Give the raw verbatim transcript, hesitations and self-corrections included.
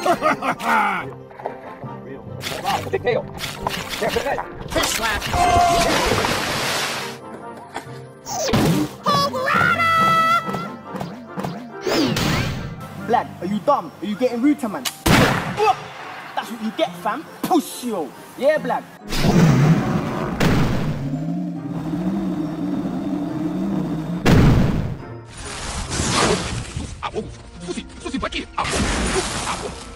Big tail. There, put it in. Fish slap. Blood, are you dumb? Are you getting rude to man? That's what you get, fam. Push you. Yeah, blood. Susi, Susi, pa' aquí.